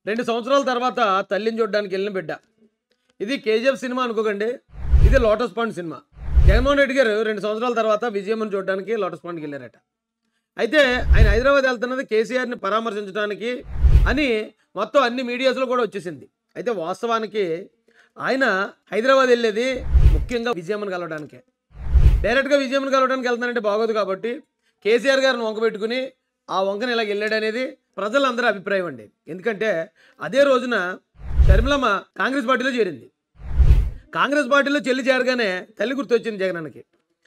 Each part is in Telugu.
2 సంవత్సరాల తర్వాత తల్లిని చూడడానికి వెళ్ళిన బిడ్డ. ఇది కేజీఎఫ్ సినిమా అనుకోకండి. ఇది లోటస్ పాండ్ సినిమా. జగన్మోహన్ రెడ్డి గారు 2 సంవత్సరాల తర్వాత విజయమ్మని చూడడానికి లోటస్ పాండ్కి వెళ్ళారట. అయితే ఆయన హైదరాబాద్ వెళ్తున్నది కేసీఆర్ని పరామర్శించడానికి అని మొత్తం అన్ని మీడియాస్లో కూడా వచ్చేసింది. అయితే వాస్తవానికి ఆయన హైదరాబాద్ వెళ్ళేది ముఖ్యంగా విజయమ్మని కలవడానికే. డైరెక్ట్గా విజయమ్మని కలవడానికి వెళ్తున్నానంటే బాగోదు కాబట్టి కేసీఆర్ గారిని వంక పెట్టుకుని ఆ వంకని ఇలా వెళ్ళాడు అనేది ప్రజలందరూ అభిప్రాయం అండి. ఎందుకంటే అదే రోజున షర్మిలమ్మ కాంగ్రెస్ పార్టీలో చేరింది. కాంగ్రెస్ పార్టీలో చెల్లి చేరగానే తల్లి గుర్తొచ్చింది జగనన్నకి.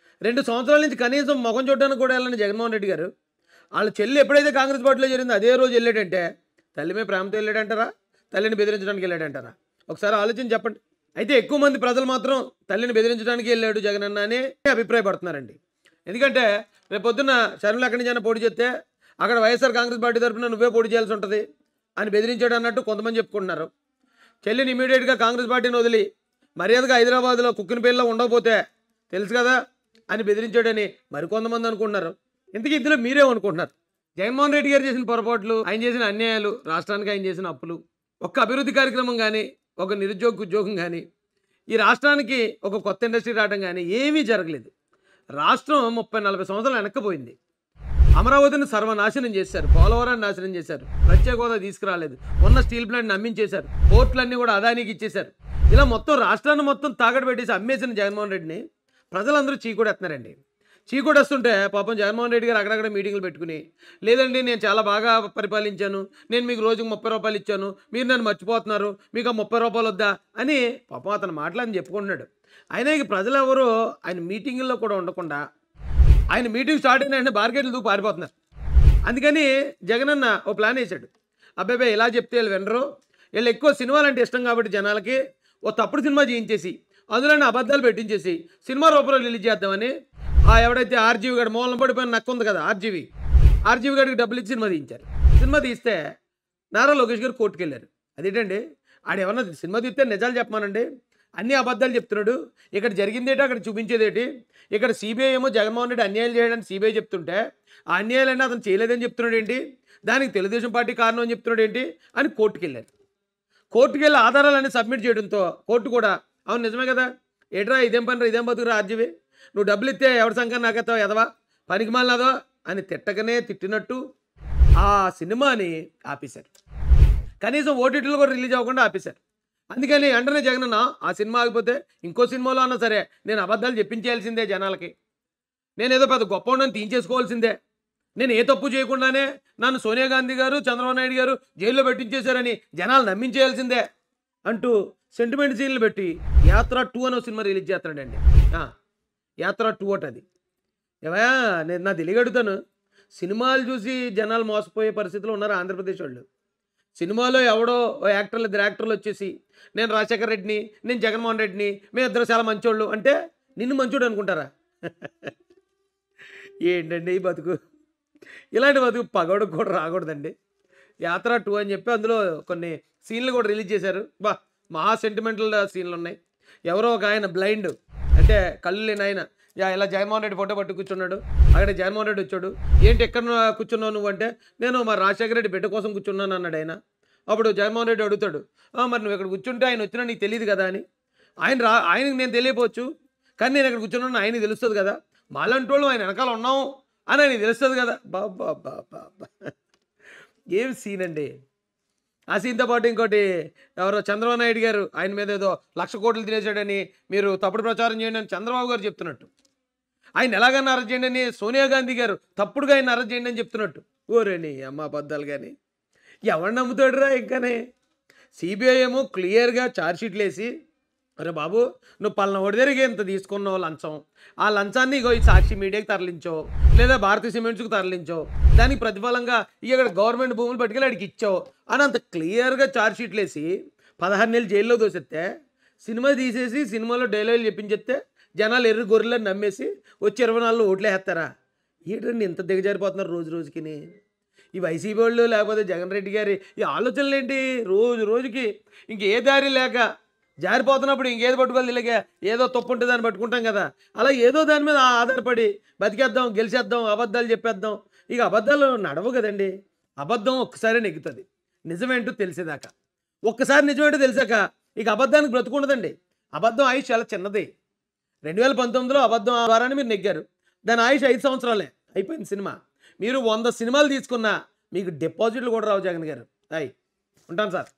2 సంవత్సరాల నుంచి కనీసం ముఖం చూడడానికి కూడా వెళ్ళని జగన్మోహన్ రెడ్డి గారు వాళ్ళ చెల్లి ఎప్పుడైతే కాంగ్రెస్ పార్టీలో చేరిందో అదే రోజు వెళ్ళాడంటే తల్లి మీద ప్రేమతో వెళ్ళాడంటారా, తల్లిని బెదిరించడానికి వెళ్ళాడంటారా? ఒకసారి ఆలోచన చెప్పండి. అయితే ఎక్కువ మంది ప్రజలు మాత్రం తల్లిని బెదిరించడానికి వెళ్ళాడు జగనన్న అని అభిప్రాయపడుతున్నారండి. ఎందుకంటే రేపు పొద్దున్న షర్మిల ఎక్కడి నుంచి పోటీ చేస్తే అక్కడ వైఎస్ఆర్ కాంగ్రెస్ పార్టీ తరఫున నువ్వే పోటీ చేయాల్సి ఉంటుంది అని బెదిరించాడు అన్నట్టు కొంతమంది చెప్పుకుంటున్నారు. చెల్లిని ఇమీడియట్గా కాంగ్రెస్ పార్టీని వదిలి మర్యాదగా హైదరాబాద్లో కుక్కినపల్లిలో ఉండకపోతే తెలుసు కదా అని బెదిరించాడని మరికొంతమంది అనుకుంటున్నారు. ఇంతకీ ఇందులో మీరేమనుకుంటున్నారు? జగన్మోహన్ రెడ్డి గారు చేసిన పొరపాట్లు, ఆయన చేసిన అన్యాయాలు, రాష్ట్రానికి ఆయన చేసిన అప్పులు, ఒక్క అభివృద్ధి కార్యక్రమం కానీ, ఒక నిరుద్యోగ ఉద్యోగం కానీ, ఈ రాష్ట్రానికి ఒక కొత్త ఇండస్ట్రీ రావడం కానీ ఏమీ జరగలేదు. రాష్ట్రం 30-40 సంవత్సరాలు వెనక్కిపోయింది. అమరావతిని సర్వనాశనం చేశారు, పోలవరాన్ని నాశనం చేశారు, ప్రత్యేక హోదా తీసుకురాలేదు, ఉన్న స్టీల్ ప్లాంట్ని అమ్మించేశారు, పోర్టులన్నీ కూడా అదానికి ఇచ్చేశారు. ఇలా మొత్తం రాష్ట్రాన్ని మొత్తం తాకట్టు పెట్టేసి అమ్మేసిన జగన్మోహన్ రెడ్డిని ప్రజలందరూ చీకొడేస్తున్నారండి. చీకొడేస్తుంటే పాపం జగన్మోహన్ రెడ్డి గారు అక్కడక్కడ మీటింగ్లు పెట్టుకుని, లేదండి నేను చాలా బాగా పరిపాలించాను, నేను మీకు రోజుకు 30 రూపాయలు ఇచ్చాను, మీరు నన్ను మర్చిపోతున్నారు, మీకు ఆ 30 రూపాయలు వద్దా అని పాపం అతను మాటలని చెప్పుకుంటున్నాడు. అయినా ఇక ప్రజలు ఎవరు ఆయన మీటింగుల్లో కూడా ఉండకుండా ఆయన మీటింగ్ స్టార్ట్ అయిన బార్గెట్లు దూకు పారిపోతున్నారు. అందుకని జగనన్న ఓ ప్లాన్ వేశాడు. అబ్బాయి ఇలా చెప్తే వీళ్ళు వినరు, వీళ్ళు ఎక్కువ సినిమాలు అంటే ఇష్టం కాబట్టి జనాలకి ఓ తప్పుడు సినిమా చేయించేసి అందులోనే అబద్ధాలు పెట్టించేసి సినిమా రూపంలో రిలీజ్ చేద్దామని ఎవడైతే ఆర్జీవి గారు మూలం పడిపోయిన నక్కు ఉంది కదా ఆర్జీవి గారికి డబ్బులు ఇచ్చి సినిమా తీయించారు. సినిమా తీస్తే నారా లోకేష్ గారు కోర్టుకు వెళ్ళారు. అదేంటండి ఆడేమన్నా సినిమా తీస్తే నిజాలు చెప్పమానండి, అన్ని అబద్ధాలు చెప్తున్నాడు, ఇక్కడ జరిగిందేటి అక్కడ చూపించేదేటి, ఇక్కడ సిబిఐ ఏమో జగన్మోహన్ రెడ్డి అన్యాయాలు చేయడానికి సిబిఐ చెప్తుంటే ఆ అన్యాయాలన్నీ అతను చేయలేదని చెప్తున్నాడు ఏంటి, దానికి తెలుగుదేశం పార్టీ కారణం అని చెప్తున్నాడు ఏంటి అని కోర్టుకు వెళ్ళారు. కోర్టుకు వెళ్ళి ఆధారాలన్నీ సబ్మిట్ చేయడంతో కోర్టు కూడా అవును నిజమే కదా, ఏట్రా ఇదేం పని ఇదేం బతుకురా ఆర్జీవి, నువ్వు డబ్బులు ఇస్తే ఎవరి సంఖ్య నాకెత్తావు ఎదవా పనికి మాలదో అని తిట్టకనే తిట్టినట్టు ఆ సినిమాని ఆపేశారు. కనీసం ఓటీటీలో కూడా రిలీజ్ అవ్వకుండా ఆపేశారు. అందుకని వెంటనే జగనన్న ఆ సినిమా ఆగిపోతే ఇంకో సినిమాలో అన్నా సరే నేను అబద్ధాలు చెప్పించేయాల్సిందే జనాలకి, నేను ఏదో పెద్ద గొప్ప ఉండని తీయించేసుకోవాల్సిందే, నేను ఏ తప్పు చేయకుండానే నన్ను సోనియా గాంధీ గారు చంద్రబాబు నాయుడు గారు జైల్లో పెట్టించేశారని జనాలు నమ్మించేయాల్సిందే అంటూ సెంటిమెంట్ సీన్లు పెట్టి యాత్ర 2 అనే సినిమా రిలీజ్ చేస్తాడండి. యాత్ర 2 అది ఏవయా నేను నా తెలియగడుగుతాను, సినిమాలు చూసి జనాలు మోసపోయే పరిస్థితిలో ఉన్నారు ఆంధ్రప్రదేశ్ వాళ్ళు. సినిమాలో ఎవడో యాక్టర్లు 2 యాక్టర్లు వచ్చేసి నేను రాజశేఖర్ రెడ్డిని నేను జగన్మోహన్ రెడ్డిని మేము ఇద్దరు చాలా మంచోళ్ళు అంటే నిన్ను మంచోడు అనుకుంటారా? ఏంటండి ఈ బతుకు, ఇలాంటి బతుకు పగోడుకు కూడా రాకూడదండి. యాత్ర 2 అని చెప్పి అందులో కొన్ని సీన్లు కూడా రిలీజ్ చేశారు. మహా సెంటిమెంటల్ సీన్లు ఉన్నాయి. ఎవరో ఒక ఆయన బ్లైండ్ అంటే కళ్ళు లేని ఆయన ఇలా జగన్మోహన్ రెడ్డి ఫోటో పట్టు కూర్చున్నాడు, అక్కడ జగన్మోహన్ రెడ్డి వచ్చాడు, ఏంటి ఎక్కడ కూర్చున్నావు నువ్వు అంటే నేను మా రాజశేఖర రెడ్డి బిడ్డ కోసం కూర్చున్నాను అన్నాడు ఆయన. అప్పుడు జగన్మోహన్ రెడ్డి అడుగుతాడు, మరి నువ్వు ఇక్కడ కూర్చుంటే ఆయన వచ్చినా నీకు తెలియదు కదా అని. ఆయనకి నేను తెలియపోవచ్చు కానీ నేను ఇక్కడ కూర్చున్నాను ఆయనకి తెలుస్తుంది కదా, మాలాంటి వాళ్ళు ఆయన వెనకాల ఉన్నాము అని ఆయనకి తెలుస్తుంది కదా. బాబా ఏం సీన్ అండి. ఆ సీన్తో పాటు ఇంకోటి ఎవరో చంద్రబాబు నాయుడు గారు ఆయన మీద ఏదో 1,00,000 కోట్లు తినేసాడని మీరు తప్పుడు ప్రచారం చేయండి అని చంద్రబాబు గారు చెప్తున్నట్టు, ఆయన ఎలాగన్నా అరెస్ట్ చేయండి అని సోనియా గాంధీ గారు తప్పుడుగా ఆయన అరెస్ట్ చేయండి అని చెప్తున్నట్టు. ఓరేని అమ్మ అబద్ధాలు కానీ ఎవరు నమ్ముతాడురా ఇంకానే. సిబిఐ ఏమో క్లియర్గా ఛార్జ్షీట్లు వేసి అరే బాబు నువ్వు పలానా ఓడి దగ్గరికి ఎంత తీసుకున్నావు లంచం, ఆ లంచాన్ని ఇగో ఈ సాక్షి మీడియాకి తరలించో లేదా భారతీయ సిమెంట్స్కి తరలించో, దానికి ప్రతిఫలంగా ఇక్కడ గవర్నమెంట్ భూములు పట్టుకెళ్ళి అడిగి ఇచ్చావు అని అంత క్లియర్గా ఛార్జ్షీట్లు వేసి 16 నెలలు జైల్లో దోసేస్తే సినిమా తీసేసి సినిమాలో డైలాగులు చెప్పించేస్తే జనాలు ఎర్రి గొర్రెలను నమ్మేసి వచ్చి 24 ఓట్లు వేస్తారా? ఏంటండి ఇంత దిగజారిపోతున్నారు రోజు రోజుకి ఈ వైసీపీ వాళ్ళు లేకపోతే జగన్ రెడ్డి గారి ఈ ఆలోచనలు ఏంటి? రోజు రోజుకి ఇంకే దారి లేక జారిపోతున్నప్పుడు ఇంకేది పట్టుకోవాలి, ఇలాగే ఏదో తప్పు ఉంటే దాన్ని పట్టుకుంటాం కదా, అలా ఏదో దాని మీద ఆధారపడి బతికేద్దాం గెలిచేద్దాం అబద్ధాలు చెప్పేద్దాం. ఇక అబద్ధాలు నడవు కదండి, అబద్ధం ఒక్కసారి నెగ్గుతుంది. నిజమేంటో తెలిసేదాకా. ఒక్కసారి నిజమేంటో తెలిసాక ఇక అబద్ధానికి బ్రతుకుండదండి. అబద్ధం ఆయుష్ చాలా చిన్నది. 2019లో అబద్ధం ఆ వారాన్ని మీరు నెగ్గారు. దాని ఆయుష్ 5 సంవత్సరాలే. అయిపోయింది సినిమా. మీరు 100 సినిమాలు తీసుకున్నా మీకు డిపాజిట్లు కూడా రావు జగన్ గారు. ఉంటాను సార్.